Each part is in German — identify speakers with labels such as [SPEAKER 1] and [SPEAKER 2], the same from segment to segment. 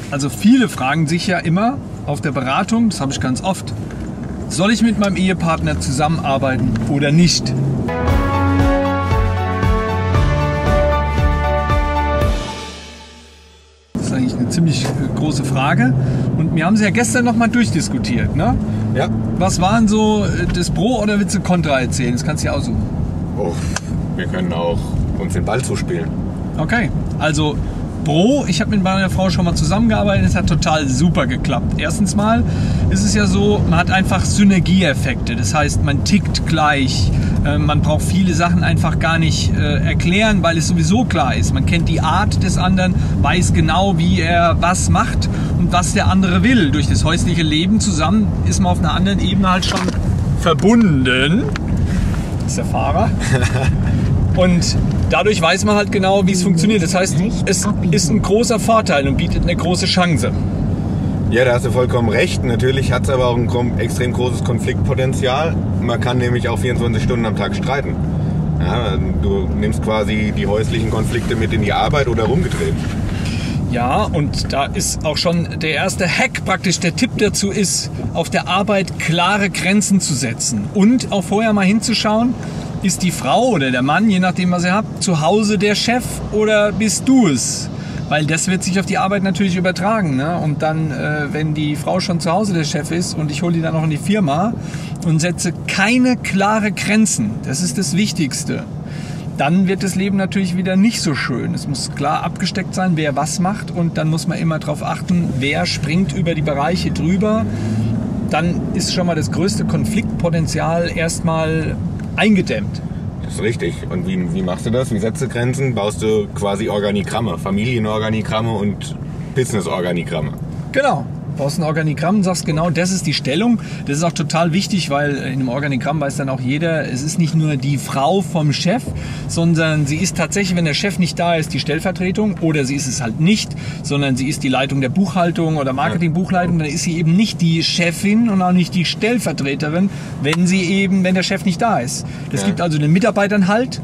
[SPEAKER 1] Also viele fragen sich ja immer auf der Beratung, das habe ich ganz oft, soll ich mit meinem Ehepartner zusammenarbeiten oder nicht? Das ist eigentlich eine ziemlich große Frage und wir haben sie ja gestern noch mal durchdiskutiert, ne?
[SPEAKER 2] Ja.
[SPEAKER 1] Was waren so das Pro oder willst du Contra erzählen? Das kannst du ja aussuchen.
[SPEAKER 2] Oh, wir können auch uns den Ball zuspielen.
[SPEAKER 1] Okay, also Pro, ich habe mit meiner Frau schon mal zusammengearbeitet, es hat total super geklappt. Erstens mal ist es ja so, man hat einfach Synergieeffekte, das heißt, man tickt gleich, man braucht viele Sachen einfach gar nicht erklären, weil es sowieso klar ist. Man kennt die Art des anderen, weiß genau, wie er was macht und was der andere will. Durch das häusliche Leben zusammen ist man auf einer anderen Ebene halt schon verbunden. Das ist der Fahrer. Und dadurch weiß man halt genau, wie es funktioniert. Das heißt, es ist ein großer Vorteil und bietet eine große Chance.
[SPEAKER 2] Ja, da hast du vollkommen recht. Natürlich hat es aber auch ein extrem großes Konfliktpotenzial. Man kann nämlich auch 24 Stunden am Tag streiten. Ja, du nimmst quasi die häuslichen Konflikte mit in die Arbeit oder rumgedreht.
[SPEAKER 1] Ja, und da ist auch schon der erste Hack praktisch, der Tipp dazu ist, auf der Arbeit klare Grenzen zu setzen und auch vorher mal hinzuschauen, ist die Frau oder der Mann, je nachdem was ihr habt, zu Hause der Chef oder bist du es? Weil das wird sich auf die Arbeit natürlich übertragen. Ne? Und dann, wenn die Frau schon zu Hause der Chef ist und ich hole die dann noch in die Firma und setze keine klare Grenzen, das ist das Wichtigste, dann wird das Leben natürlich wieder nicht so schön. Es muss klar abgesteckt sein, wer was macht und dann muss man immer darauf achten, wer springt über die Bereiche drüber. Dann ist schon mal das größte Konfliktpotenzial erstmal eingedämmt.
[SPEAKER 2] Das ist richtig. Und wie machst du das? Wie setzt du Grenzen? Baust du quasi Organigramme, Familienorganigramme und Businessorganigramme.
[SPEAKER 1] Genau. Du baust ein Organigramm und sagst genau, das ist die Stellung. Das ist auch total wichtig, weil in einem Organigramm weiß dann auch jeder, es ist nicht nur die Frau vom Chef, sondern sie ist tatsächlich, wenn der Chef nicht da ist, die Stellvertretung oder sie ist es halt nicht, sondern sie ist die Leitung der Buchhaltung oder Marketingbuchleitung, dann ist sie eben nicht die Chefin und auch nicht die Stellvertreterin, wenn der Chef nicht da ist. Das gibt also den Mitarbeitern Halt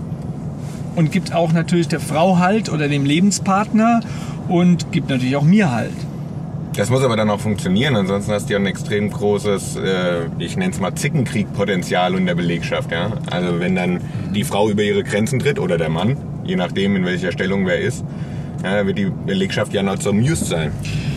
[SPEAKER 1] und gibt auch natürlich der Frau Halt oder dem Lebenspartner und gibt natürlich auch mir Halt.
[SPEAKER 2] Das muss aber dann auch funktionieren, ansonsten hast du ja ein extrem großes, ich nenne es mal Zickenkrieg-Potenzial in der Belegschaft. Ja? Also wenn dann die Frau über ihre Grenzen tritt oder der Mann, je nachdem in welcher Stellung wer ist, ja, wird die Belegschaft ja not so amused sein.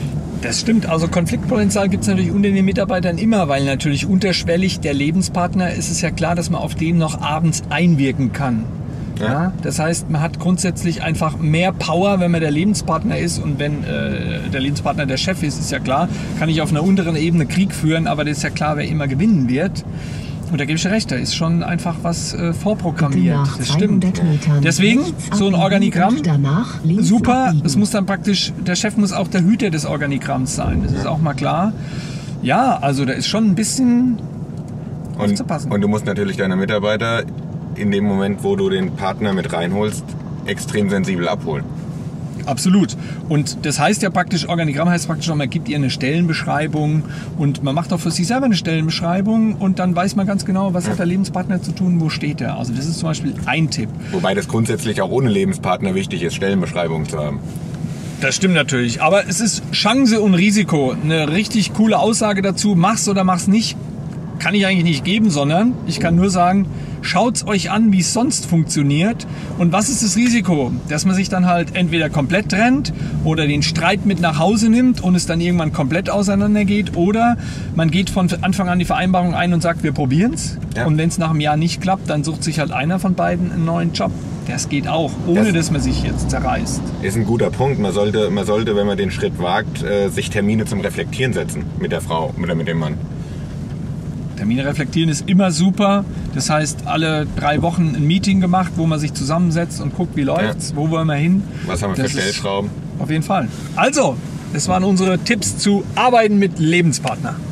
[SPEAKER 1] Das stimmt, also Konfliktpotenzial gibt es natürlich unter den Mitarbeitern immer, weil natürlich unterschwellig der Lebenspartner ist es ja klar, dass man auf den noch abends einwirken kann. Ja, das heißt, man hat grundsätzlich einfach mehr Power, wenn man der Lebenspartner ist und wenn der Lebenspartner der Chef ist ja klar, kann ich auf einer unteren Ebene Krieg führen, aber das ist ja klar, wer immer gewinnen wird. Und da gebe ich dir recht, da ist schon einfach was vorprogrammiert. Das stimmt. Deswegen, so ein Organigramm, super, es muss dann praktisch, der Chef muss auch der Hüter des Organigramms sein, das ist auch mal klar. Ja, also da ist schon ein bisschen aufzupassen.
[SPEAKER 2] Und du musst natürlich deine Mitarbeiter in dem Moment, wo du den Partner mit reinholst, extrem sensibel abholen.
[SPEAKER 1] Absolut. Und das heißt ja praktisch, Organigramm heißt praktisch, man gibt ihr eine Stellenbeschreibung und man macht auch für sich selber eine Stellenbeschreibung und dann weiß man ganz genau, was hat der Lebenspartner zu tun, wo steht er. Also das ist zum Beispiel ein Tipp.
[SPEAKER 2] Wobei das grundsätzlich auch ohne Lebenspartner wichtig ist, Stellenbeschreibungen zu haben.
[SPEAKER 1] Das stimmt natürlich, aber es ist Chance und Risiko. Eine richtig coole Aussage dazu, mach's oder mach's nicht, kann ich eigentlich nicht geben, sondern ich kann nur sagen, schaut's euch an, wie es sonst funktioniert und was ist das Risiko, dass man sich dann halt entweder komplett trennt oder den Streit mit nach Hause nimmt und es dann irgendwann komplett auseinandergeht oder man geht von Anfang an die Vereinbarung ein und sagt, wir probieren's und wenn es nach einem Jahr nicht klappt, dann sucht sich halt einer von beiden einen neuen Job. Das geht auch, ohne dass man sich jetzt zerreißt.
[SPEAKER 2] Ist ein guter Punkt. Man sollte, wenn man den Schritt wagt, sich Termine zum Reflektieren setzen mit der Frau oder mit dem Mann.
[SPEAKER 1] Termine reflektieren ist immer super. Das heißt, alle 3 Wochen ein Meeting gemacht, wo man sich zusammensetzt und guckt, wie läuft's, wo wollen wir hin.
[SPEAKER 2] Was haben wir für Stellschrauben?
[SPEAKER 1] Auf jeden Fall. Also, das waren unsere Tipps zu Arbeiten mit Lebenspartner.